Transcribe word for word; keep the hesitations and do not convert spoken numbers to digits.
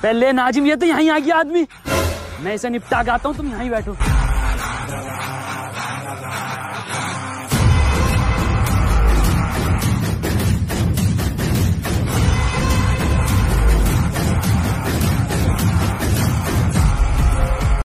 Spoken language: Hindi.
पहले नाजिम, ये तो यहीं आ गया आदमी। मैं इसे निपटा के आता हूँ, तुम यहीं बैठो।